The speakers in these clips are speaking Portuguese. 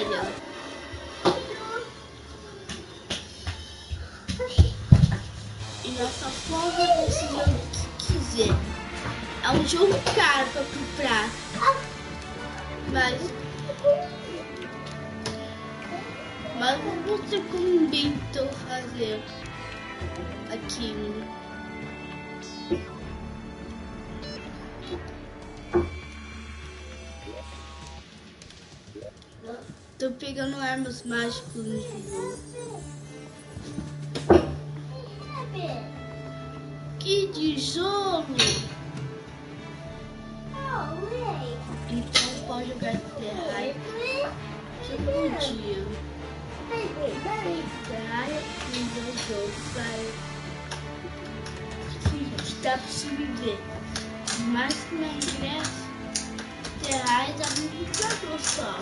história. E nós só podemos decidir o que quiser. É um jogo caro pra comprar. Mas eu vou ter como inventou fazer aquilo. Tô pegando armas mágicas no jogo. Que tijolo! Então pode jogar terraia. Já podia. Terraia e jogo dá pra se viver. Mas que não ingresso, terraia dá muito jogador só.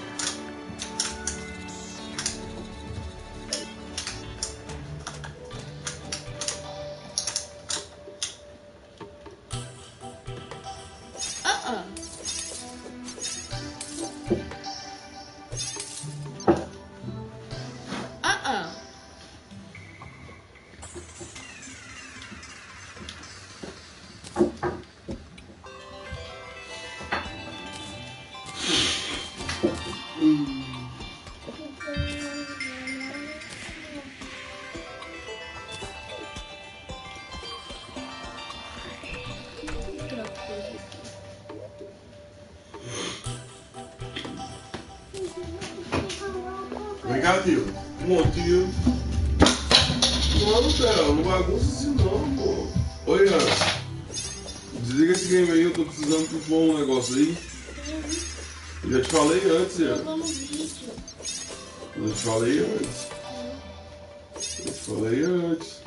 Vem cá, tio. Pô, tio. Não, Theo, não bagunça assim não, pô. Oi, Ana. Desliga esse game aí, eu tô precisando de um negócio aí. Eu já te falei antes, Ana. Eu te falei antes. Eu te falei antes.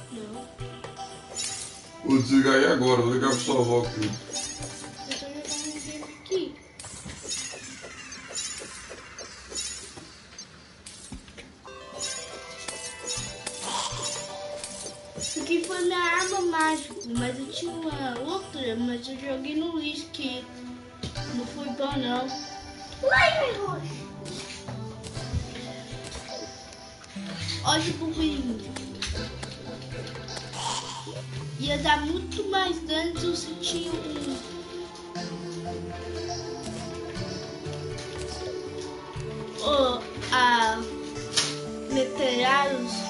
Vou desligar aí agora, vou ligar pro sua avó aqui. Isso aqui foi minha arma mágica, mas eu tinha uma outra, mas eu joguei no lixo que não foi bom não. Olha o burrinho. Ia dar muito mais dano se eu sentir a meteoros.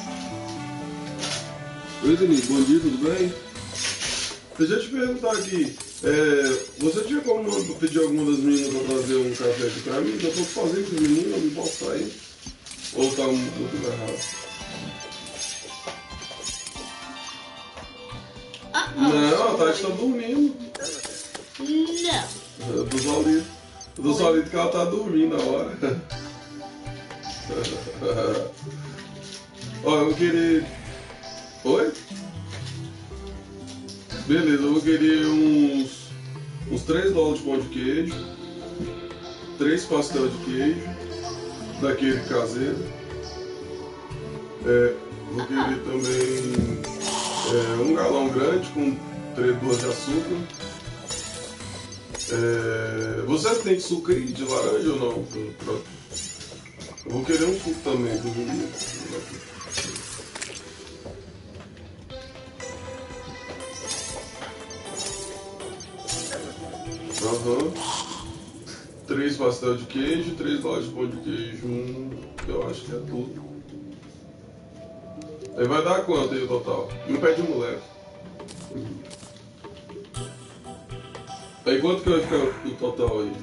Oi, Denise, bom dia, tudo bem? Deixa eu te perguntar aqui, você tinha como pedir alguma das meninas para trazer um café aqui pra mim? Eu tô fazendo com os meninos, eu não posso sair? Ou tá muito errado? Não, a Tati tá dormindo. Não. Eu tô só lido que ela tá dormindo na hora. Ó, eu vou querer... Oi? Beleza, eu vou querer uns 3 dólares de pão de queijo, 3 pastel de queijo, daquele caseiro. Vou querer também 1 galão grande com 2 de açúcar. Você tem suco aí de laranja ou não? Eu vou querer um suco também do menino. Aham. 3 pastel de queijo, 3 dólares de pão de queijo. Eu acho que é tudo. Aí vai dar quanto aí o total? Não pede moleque. Aí quanto que vai ficar o total aí?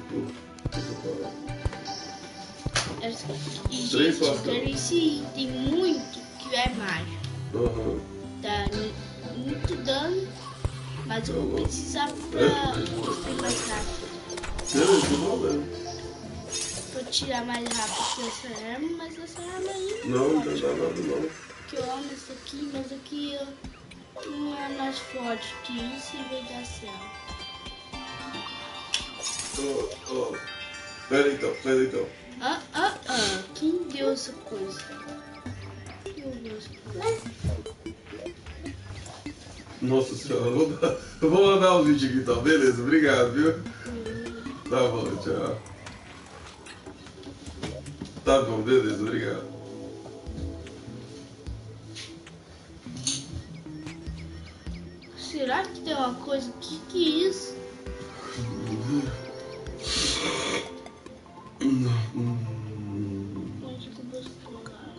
E, gente, eu quero esse item muito, que é mágico. Aham. Dá muito dano, mas eu vou precisar pra construir mais rápido. Beleza, não problema. Pra tirar mais rápido dessa arma, mas essa arma aí Não pode. tem nada não. Que eu amo isso aqui, mas aqui não é mais forte que isso e vai dar certo. Pera aí então. Quem deu essa coisa? Quem deu essa coisa? Nossa senhora, eu vou mandar o vídeo aqui então, beleza, obrigado, viu? Tá bom, tchau. Tá bom, beleza, obrigado. Será que tem uma coisa? Que é isso? Onde que eu vou explorar?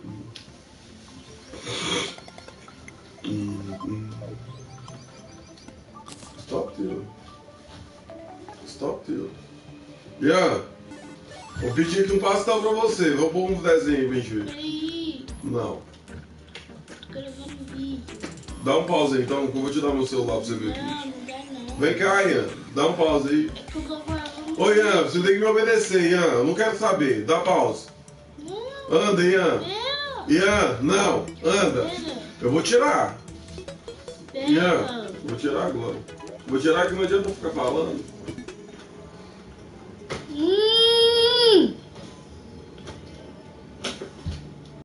Stop, tio. Stop, tio. Ian, vou pedir aqui um pastel pra você. Vou pôr um desenho bem feito. Peraí, Não. tô gravando vídeo. Dá um pause aí então, que eu vou te dar meu celular pra você ver aqui. Não, não dá não. Vem cá, Ian. Dá um pause aí. É porque eu tô gravando. Ô, Ian, você tem que me obedecer, Ian. Eu não quero saber. Dá pause. Não, Anda, Ian. pera. Ian, não. Anda. Pera. Eu vou tirar. Pera. Ian, vou tirar agora. Vou tirar que não adianta eu ficar falando.